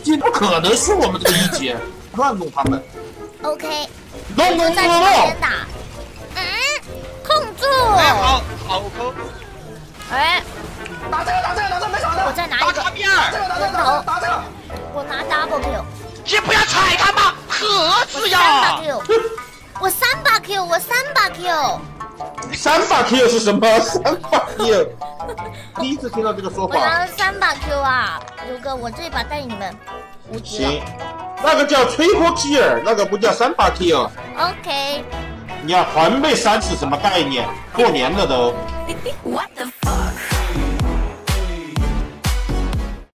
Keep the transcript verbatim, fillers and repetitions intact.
金，不可能输我们这个一金，乱弄他们。 OK， 弄弄在弄弄！ 打，嗯，控住。 哎，好好扣。 哎， 打这个打这个打这个没想到。 我再拿一个。 打边儿。 这个打这个打打这个。 我拿 double kill。 你不要踩他嘛，盒子呀！ 我三把 Q， 我三把 Q。 三把 Q 是什么？三把 Q， 第一次听到这个说法。 我拿了三把 Q 啊，刘哥，我这把带你们无敌了。 行，那个叫吹波 kill， 那个不叫三把 kill。 OK。 你要环备三是什么概念？过年了都。 What the